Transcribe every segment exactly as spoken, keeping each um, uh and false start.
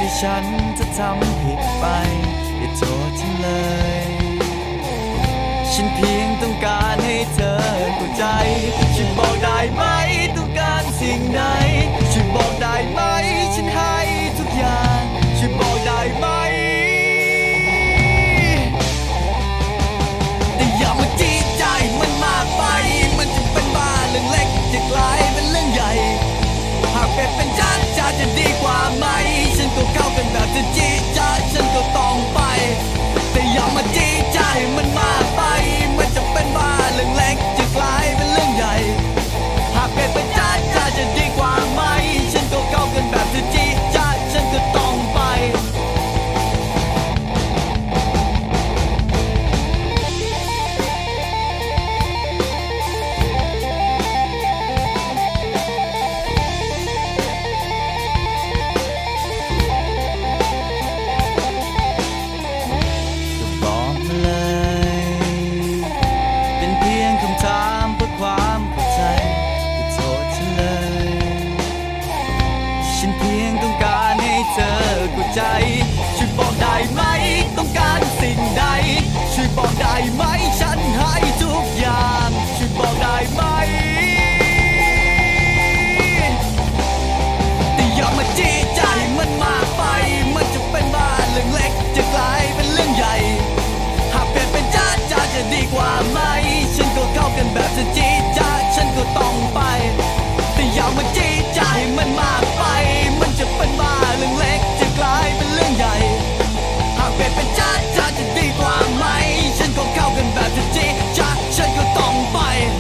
ฉันจะทำผิดไปอย่าโทษฉันเลยฉันเพียงต้องการให้เธอเข้าใจช่วยบอกได้ไหมต้องการสิ่งใดช่วยบอกได้ไหมฉันให้ทุกอย่างช่วยบอกได้ไหมแต่อย่ามาจี้ใจมันมากไปมันจะเป็นบ้าเรื่องเล็กจะกลายเป็นเรื่องใหญ่หากเป็นเป็นจ้าจ้าจะดีกว่าไหมฉันก็เข้ากันแบบจะจี้จ้าฉันก็ต้องไปแต่อย่ามาจี้ใจมันมากไปมันจะเป็นบ้าเรื่องเล็กจะกลายเป็นเรื่องใหญ่หากเป็นเป็นจ้าจ้าจะดีกว่าไหมฉันก็เข้ากันแบบจะจี้จ้าฉันก็ต้องไปใจช่วยบอกได้ไหมต้องการสิ่งใดช่วยบอกได้ไหมฉันให้ทุกอย่างช่วยบอกได้ไหมแต่อย่ามาจี้ใจมันมากไปมันจะเป็นบ้าเรื่องเล็กจะกลายเป็นเรื่องใหญ่หากเปลี่ยนเป็นจ้าจ้าจะดีกว่าไหมฉันก็เข้ากันแบบจะจี้จ้าฉันก็ต้องไปแต่อย่ามาจี้ใจมันมากไปมันจะเป็นบ้าเรื่องเล็กกลายเป็นเรื่องใหญ่หากเปลี่ยนเป็นจ้าจ้าจะดีกว่าไหมฉันก็เข้ากันแบบจะจีจ้าฉันก็ต้องไป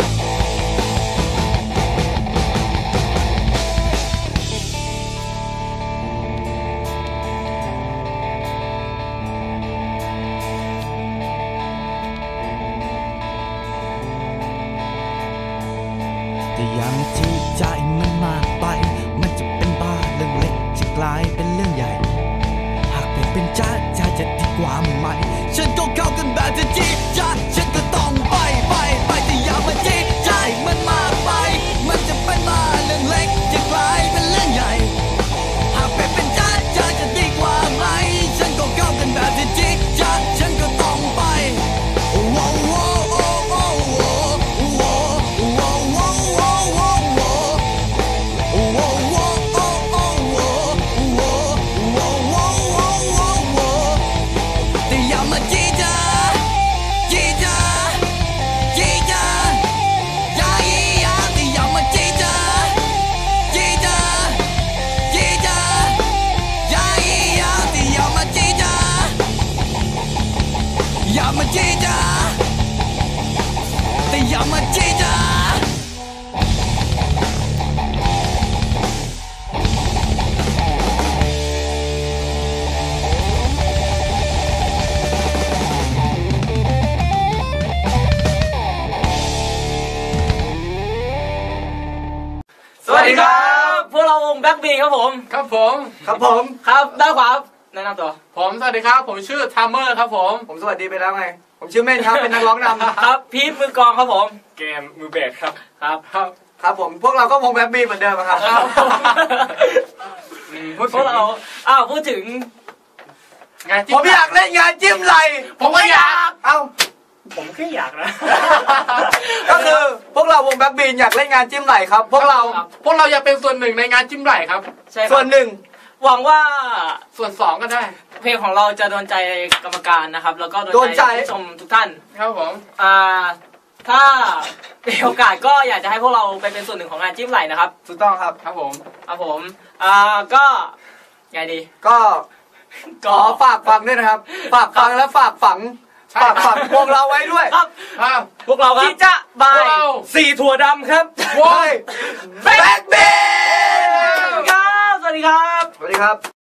แต่อย่ามาจี้ใจมันมากไปมันจะเป็นบ้าเรื่องเล็กจะกลายเป็นเรื่องใหญ่หากเปลี่ยนเป็นจ้าจ้าจะดีกว่าไหมฉันก็เข้ากันแบบจะจี้จ้าฉันก็ต้องไปไปไปแต่อย่ามาจี้ใจมันมากไปมันจะเป็นบ้าเรื่องเล็กจะกลายเป็นเรื่องใหญ่หากเปลี่ยนเป็นจ้าจ้าจะดีกว่าไหมฉันก็เข้ากันแบบจะจี้จ้าฉันก็ต้องไปโอ้โหโอ้โหโอ้โหโอ้โหโอ้โหอย่ามาจี้จ้าแต่อย่ามาจี้จ้าสวัสดีครับพวกเราวงแบ็คบีครับผมครับผมครับผมครับได้ขวาแนะนำตัวผมสวัสดีครับผมชื่อทัมเมอร์ครับผมผมสวัสดีไปแล้วไงผมชื่อเม่นครับเป็นนักร้องนำครับพีทมือกลองครับผมเกมมือเบสครับครับครับครับผมพวกเราก็วงแบ็คบีเหมือนเดิมครับพวกเราอ้าวพูดถึงงานผมอยากเล่นงานจิ้มไหลผมก็อยากเอ้าผมแค่อยากนะก็คือพวกเราวงแบ็คบีอยากเล่นงานจิ้มไหลครับพวกเราพวกเราอยากเป็นส่วนหนึ่งในงานจิ้มไหลครับส่วนหนึ่งหวังว่าส่วนสองก็ได้เพลงของเราจะโดนใจกรรมการนะครับแล้วก็โดนใจผู้ชมทุกท่านครับผมอ่าถ้ามีโอกาสก็อยากจะให้พวกเราไปเป็นส่วนหนึ่งของงานจิ้มไหลนะครับถูกต้องครับครับผมครับผมอ่าก็ไงดีก็ขอฝากฟังด้วยนะครับฝากฟังและฝากฝังฝากฝังพวกเราไว้ด้วยครับพวกเราครับที่จะบายสี่ถั่วดำครับวงแบ็คบีครับสวัสดีครับสวัสดีครับ